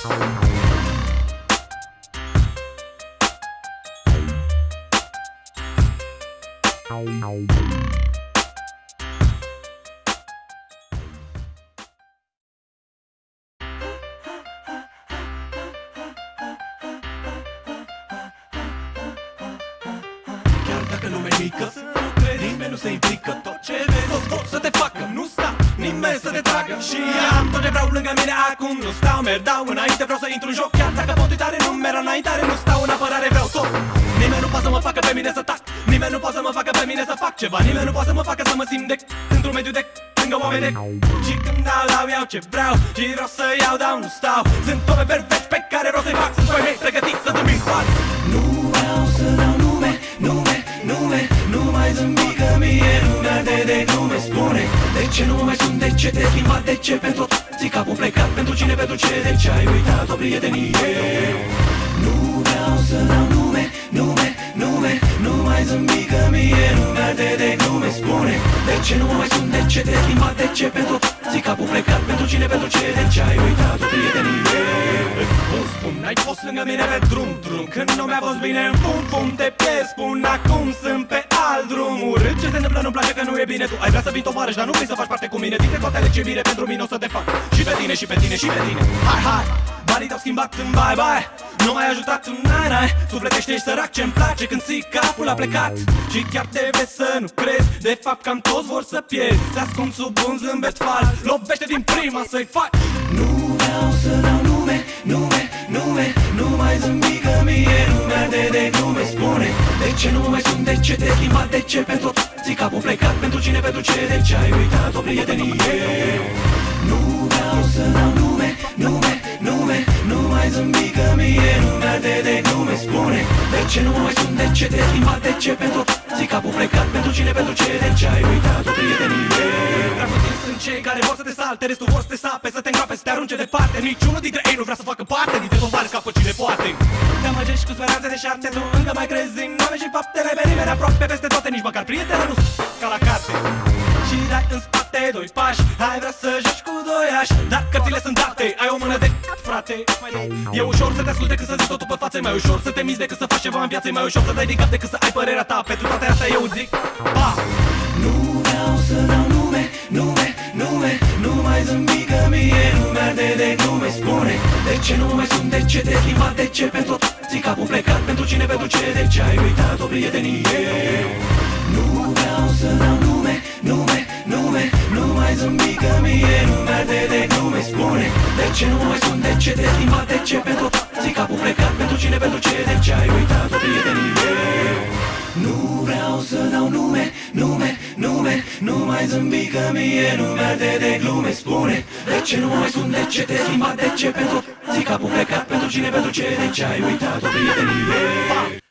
Dacă lumea e mică, nimeni nu se implică. Tot ce vezi, toți vor să te facă. Nu stau, nimeni să te tragă. Și am tot ce vreau lângă mine acum. Nu stau, merg, dau înainte, vreau să intru în joc. Chiar dacă pot uitare numera înaintare, nu stau în apărare, vreau tot. Nimeni nu poate să mă facă pe mine să tac. Nimeni nu poate să mă facă pe mine să fac ceva. Nimeni nu poate să mă facă să mă simt de într-un mediu de lângă oameni de. Și când dau, iau ce vreau. Și vreau să iau, dau, nu stau. Sunt oameni perfecti pe care vreau să-i fac. Sunt oameni pregătiți să zâmbim față. Nu vreau să dau nume, nu mai zâmbi că mie nu arde de glume. Spune, de ce nu mai sunt, de ce te-ai schimbat, de ce pentru toți capul plecat, pentru cine, pentru ce, de ce ai uitat o prietenie. Nu vreau să dau nume, nu mai zâmbi că mie nu arde de glume. Spune, de ce nu mai sunt, de ce te-ai schimbat, de ce pentru toți capul plecat, pentru cine, pentru ce, de ce ai uitat o prietenie. Spun, n-ai fost lângă mine pe drum, când nu mi-a fost bine, fum, te pierd. Spun acum sunt pe alt drum. Urât ce se întâmplă, nu-mi place că nu e bine. Tu ai vrea să vii tovarăș, dar nu vrei să faci parte cu mine. Dintre toate ale ce bine pentru mine o să te fac. Și pe tine, și pe tine, și pe tine. Hai, banii te-au schimbat în bye, nu m-ai ajutat în nai. Sufletește, ești sărac, ce-mi place când ții capul a plecat. Și chiar te vezi să nu crezi, de fapt cam toți vor să pierzi. Se ascund sub un zâmbet fals, lovește din prima să-i faci. Nu vreau să dau nume, nu mai zâmbi că mie nu arde de glume. Spune, de ce nu mai sunt, de ce te-ai schimbat, de ce pentru toți capul plecat, pentru cine, pentru ce, de ce ai uitat o prietenie. Nu vreau să dau nume, nu mai zâmbi că mie nu arde de glume. Spune, de ce nu mai sunt, de ce te-ai schimbat, de ce pentru toți capul plecat, pentru cine, pentru ce, de ce ai uitat o prietenie. Prea puțini sunt cei care vor să te salte, restul vor să te sape, să te îngroape, să te arunce departe. Niciunul dintre ei nu vrea să facă parte dintre tovarăși ca pe cine poate. Te amăgești cu speranțe de șarte, tu încă mai crezi în oameni și fapte. N-ai pe nimeni aproape peste toate, nici măcar prietena nu ca la carte. Și dai în spate doi pași, ai vrea să joci cu doi ași, dar cărțile sunt date, ai o mână de frate. E ușor să te asculte decât să zici totul pe față, e mai ușor să te miți decât să faci ceva în viață, e mai ușor să dai din cap decât să ai părerea ta. Pentru toate astea eu zic, pa! Nu vreau să dau nume, nu mai zâmbi că mie nu arde de glume. Spune, de ce nu mai sunt, de ce te-ai schimbat, de ce pentru toți capul plecat, pentru cine, pentru ce, de ce ai uitat o prietenie. Nu vreau să dau nume, nu mai zâmbi că mie nu arde de glume. Spune, de ce nu mai sunt, de ce te-ai schimbat, de ce pentru toți capul plecat, pentru cine, pentru ce, de ce ai uitat o prietenie. Nu vreau să dau nume, nu mai zâmbi că mie nu arde de glume. Spune, de ce nu mai sunt, de ce te-ai schimbat, de ce pentru toți capul plecat, pentru cine, pentru ce, de ce ai uitat o prietenie.